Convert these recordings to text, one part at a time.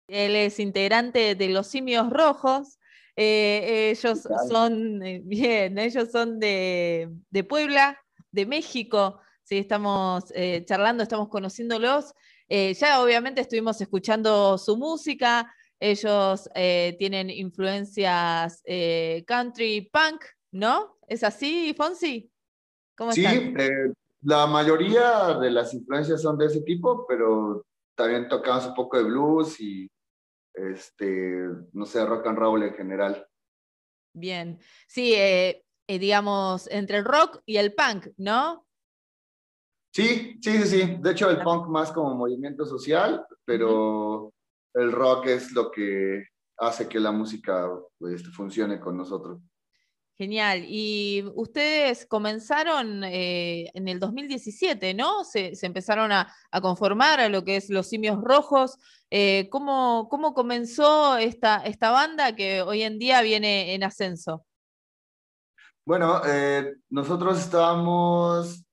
Él es integrante de Los Simios Rojos. ¿Qué Ellos tal? son, bien, ellos son de Puebla, de México. Sí, estamos charlando, estamos conociéndolos. Ya obviamente estuvimos escuchando su música. Ellos tienen influencias country punk, ¿no? ¿Es así, Fonsi? ¿Cómo están? Sí, la mayoría de las influencias son de ese tipo, pero también tocamos un poco de blues y, no sé, rock and roll en general. Bien. Sí, digamos, entre el rock y el punk, ¿no? Sí, sí, sí, sí. De hecho, el También. punk más como movimiento social, Ujú. pero el rock es lo que hace que la música funcione con nosotros. Genial. Y ustedes comenzaron en el 2017, ¿no? Se empezaron a conformar a lo que es Los Simios Rojos. ¿Cómo comenzó esta banda que hoy en día viene en ascenso? Bueno, nosotros estábamos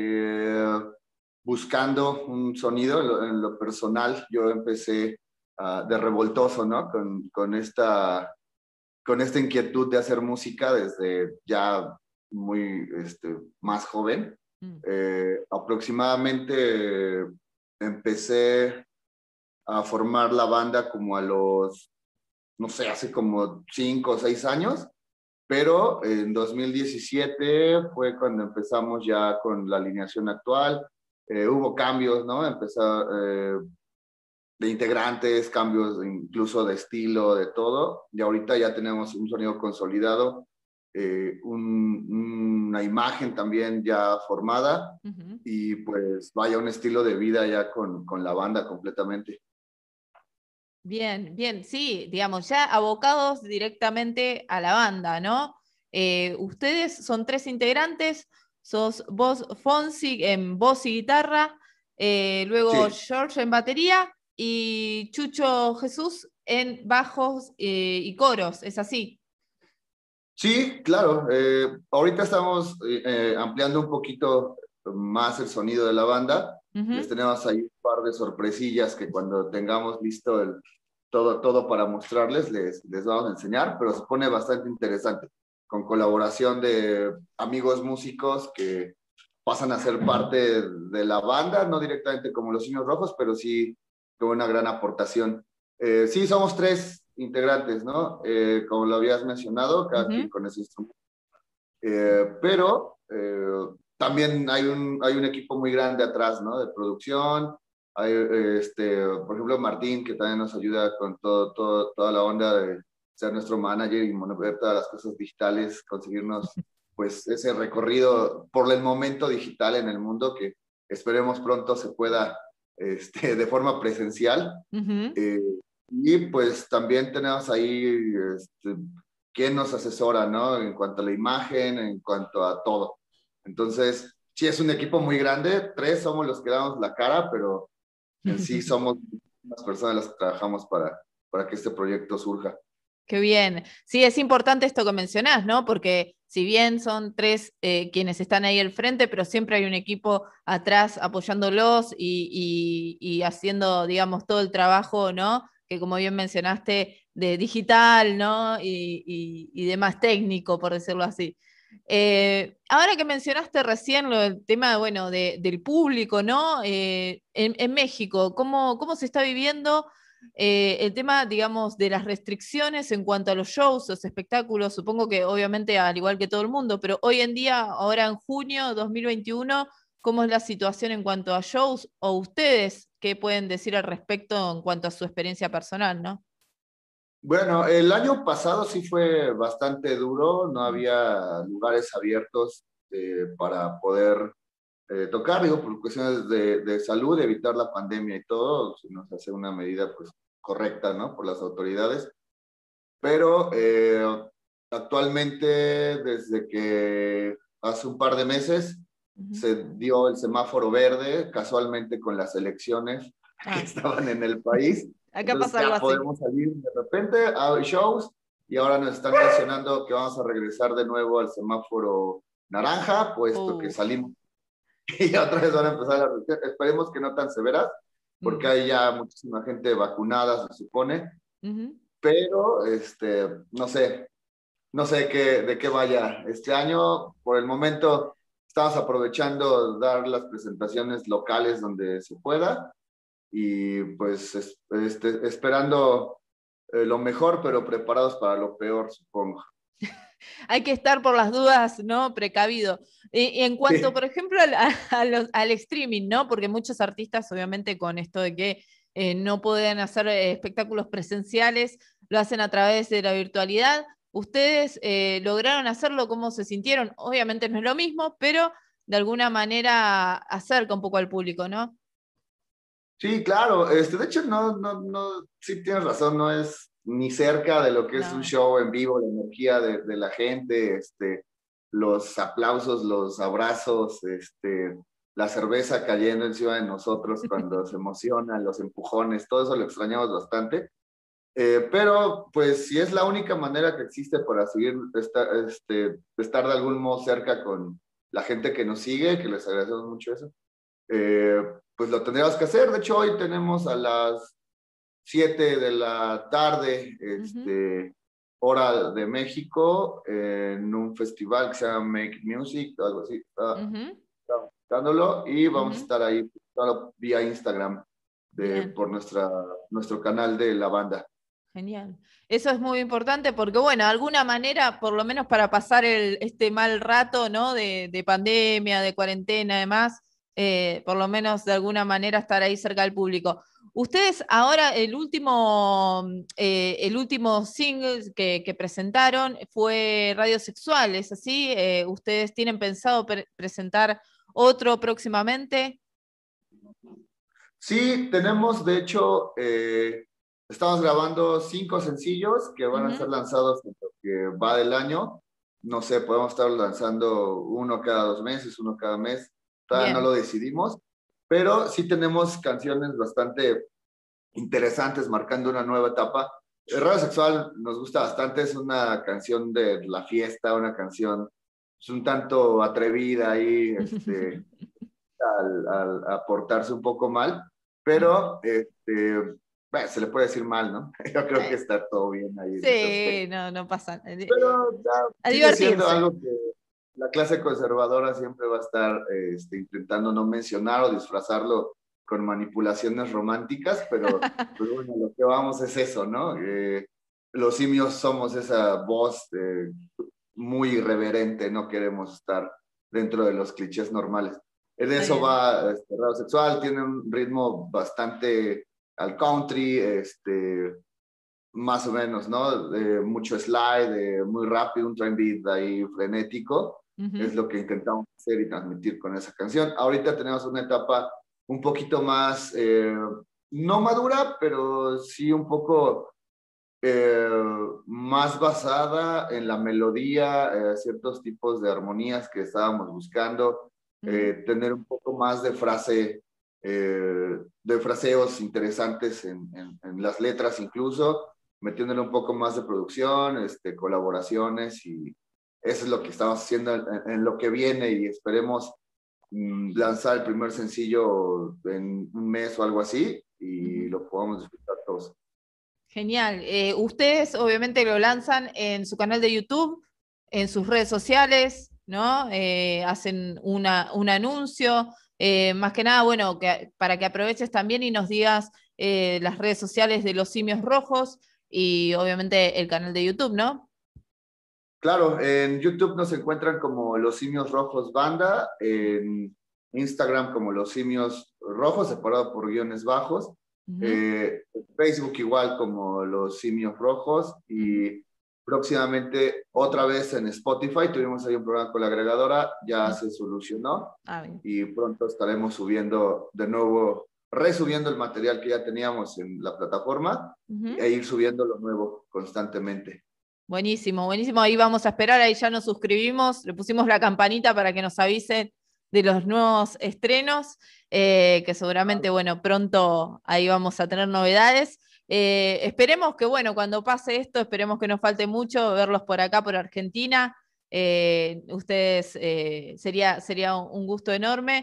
buscando un sonido en lo personal. Yo empecé de revoltoso, ¿no? Con esta inquietud de hacer música desde ya muy más joven. Mm. Aproximadamente empecé a formar la banda como a los, no sé, hace como 5 o 6 años, pero en 2017 fue cuando empezamos ya con la alineación actual. Hubo cambios, ¿no? Empezó de integrantes, cambios incluso de estilo, de todo. Y ahorita ya tenemos un sonido consolidado, una imagen también ya formada Ujú. y pues vaya un estilo de vida ya con la banda completamente. Bien, bien, sí, digamos, ya abocados directamente a la banda, ¿no? Ustedes son tres integrantes, sos vos, Fonsi, en voz y guitarra, luego Sí, George en batería y Chucho Jesús en bajos y coros, ¿es así? sí, claro. Ahorita estamos ampliando un poquito más el sonido de la banda. Les Ujú. tenemos ahí un par de sorpresillas que cuando tengamos listo todo para mostrarles, les vamos a enseñar, pero se pone bastante interesante, con colaboración de amigos músicos que pasan a ser parte de la banda, no directamente como los Niños Rojos, pero sí con una gran aportación. Sí, somos tres integrantes, ¿no? Como lo habías mencionado, cada quien Ujú. con ese instrumento. Pero también hay un equipo muy grande atrás, ¿no? De producción. Hay, por ejemplo, Martín, que también nos ayuda con toda la onda de ser nuestro manager y mover todas las cosas digitales, conseguirnos pues ese recorrido por el momento digital en el mundo que esperemos pronto se pueda de forma presencial. Ujú. Eh, y pues también tenemos ahí quién nos asesora, ¿no? En cuanto a la imagen, en cuanto a todo. Entonces, sí es un equipo muy grande, tres somos los que damos la cara, pero en sí somos unas personas las que trabajamos para que este proyecto surja. Qué bien. Sí, es importante esto que mencionás, ¿no? Porque si bien son tres quienes están ahí al frente, pero siempre hay un equipo atrás apoyándolos y haciendo, digamos, todo el trabajo, ¿no? Que como bien mencionaste, de digital, ¿no? Y de más técnico, por decirlo así. Ahora que mencionaste recién lo del tema, bueno, del público, ¿no? En México, ¿cómo se está viviendo? El tema, digamos, de las restricciones en cuanto a los shows, los espectáculos, supongo que obviamente al igual que todo el mundo, pero hoy en día, ahora en junio 2021, ¿cómo es la situación en cuanto a shows? O ustedes, ¿qué pueden decir al respecto en cuanto a su experiencia personal, ¿no? Bueno, el año pasado sí fue bastante duro, no Mm. había lugares abiertos para poder tocar, digo, por cuestiones de salud, de evitar la pandemia y todo, se nos hace una medida pues correcta, ¿no? Por las autoridades. Pero actualmente, desde que hace un par de meses Ujú. se dio el semáforo verde, casualmente con las elecciones que Ah, estaban en el país, acá entonces pasa algo ya así. podemos salir de repente a shows y ahora nos están mencionando que vamos a regresar de nuevo al semáforo naranja, puesto que Uf. salimos y otra vez van a empezar las restricciones. Esperemos que no tan severas, porque Mm. hay ya muchísima gente vacunada, se supone, Ujú. pero no sé de qué vaya este año. Por el momento estamos aprovechando dar las presentaciones locales donde se pueda y pues esperando lo mejor, pero preparados para lo peor, supongo. Hay que estar por las dudas, ¿no? Precavido. Y en cuanto, Sí, por ejemplo, al streaming, ¿no? Porque muchos artistas, obviamente, con esto de que no pueden hacer espectáculos presenciales, lo hacen a través de la virtualidad. ¿Ustedes lograron hacerlo? ¿Cómo se sintieron? Obviamente no es lo mismo, pero de alguna manera acerca un poco al público, ¿no? sí, claro. De hecho, no, sí tienes razón, no es ni cerca de lo que es un No. show en vivo, la energía de la gente, los aplausos, los abrazos, la cerveza cayendo encima de nosotros cuando se emocionan, los empujones, todo eso lo extrañamos bastante. Pero, pues, si es la única manera que existe para seguir estar de algún modo cerca con la gente que nos sigue, que les agradecemos mucho eso, eh, pues lo tendríamos que hacer. De hecho, hoy tenemos a las 7 de la tarde, Ujú, hora de México, en un festival que se llama Make Music, algo así. ujú, Estamos buscándolo y vamos a ujú. estar ahí vía Instagram Bien. por nuestro canal de la banda. Genial. Eso es muy importante porque, bueno, de alguna manera, por lo menos para pasar este mal rato, ¿no? De pandemia, de cuarentena, además, por lo menos de alguna manera estar ahí cerca del público. Ustedes ahora, el último single que presentaron fue Radio Sexual, ¿es así? ¿Ustedes tienen pensado presentar otro próximamente? Sí, tenemos, de hecho, estamos grabando 5 sencillos que van a ser Ujú. lanzados en lo que va del año. No sé, podemos estar lanzando uno cada 2 meses, uno cada mes. Todavía no Bien. lo decidimos, pero sí tenemos canciones bastante interesantes marcando una nueva etapa. El Radio Sexual nos gusta bastante, es una canción de la fiesta, una canción pues, un tanto atrevida ahí, a portarse un poco mal, pero bueno, se le puede decir mal, ¿no? Yo creo que Eh, está todo bien ahí en ese Sí, aspecto. no pasa nada. Pero ya A sigue siendo divertirse. algo que la clase conservadora siempre va a estar intentando no mencionar o disfrazarlo con manipulaciones románticas, pero pues bueno, lo que vamos es eso, ¿no? Los simios somos esa voz muy irreverente, no queremos estar dentro de los clichés normales. En Está eso bien. va Radio Sexual, tiene un ritmo bastante al country, más o menos, ¿no? Mucho slide, muy rápido, un train beat ahí frenético, es Ujú. lo que intentamos hacer y transmitir con esa canción. Ahorita tenemos una etapa un poquito más, no madura, pero sí un poco eh, más basada en la melodía, ciertos tipos de armonías que estábamos buscando, Ujú. tener un poco más de fraseos interesantes en las letras incluso, metiéndole un poco más de producción, colaboraciones y eso es lo que estamos haciendo en lo que viene y esperemos lanzar el primer sencillo en un mes o algo así y Ujú. lo podamos disfrutar todos. Genial. Ustedes obviamente lo lanzan en su canal de YouTube, en sus redes sociales, ¿no? Hacen un anuncio. Más que nada, bueno, para que aproveches también y nos digas las redes sociales de los Simios Rojos y obviamente el canal de YouTube, ¿no? Claro, en YouTube nos encuentran como Los Simios Rojos Banda, en Instagram como Los Simios Rojos, separado por guiones bajos, Ujú, Facebook igual como Los Simios Rojos ujú. y próximamente otra vez en Spotify, tuvimos ahí un problema con la agregadora, ya Mm. se solucionó Ah, bien. y pronto estaremos subiendo de nuevo, resubiendo el material que ya teníamos en la plataforma Ujú. e ir subiendo lo nuevo constantemente. Buenísimo, buenísimo. Ahí vamos a esperar, ahí ya nos suscribimos, le pusimos la campanita para que nos avisen de los nuevos estrenos, que seguramente, bueno, pronto ahí vamos a tener novedades. Esperemos que, bueno, cuando pase esto, esperemos que no falte mucho verlos por acá, por Argentina. Ustedes sería un gusto enorme.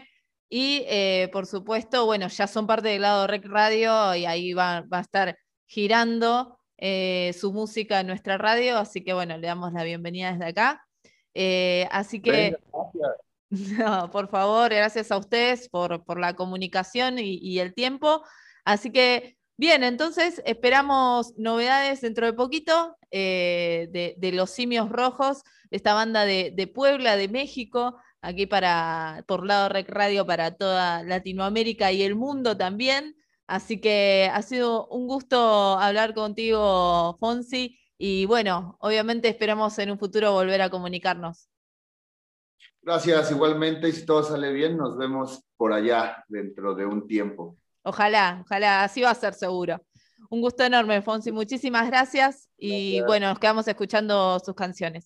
Y por supuesto, bueno, ya son parte del lado Rec Radio y ahí va a estar girando su música en nuestra radio, así que bueno, le damos la bienvenida desde acá. Así Venga, que, gracias. no, por favor, gracias a ustedes por la comunicación y el tiempo. Así que, bien, entonces esperamos novedades dentro de poquito de Los Simios Rojos, esta banda de Puebla, de México, aquí por Lado Rec Radio para toda Latinoamérica y el mundo también. Así que ha sido un gusto hablar contigo, Fonsi, y bueno, obviamente esperamos en un futuro volver a comunicarnos. Gracias, igualmente, y si todo sale bien, nos vemos por allá dentro de un tiempo. Ojalá, ojalá, así va a ser seguro. Un gusto enorme, Fonsi, muchísimas gracias y Gracias. bueno, nos quedamos escuchando sus canciones.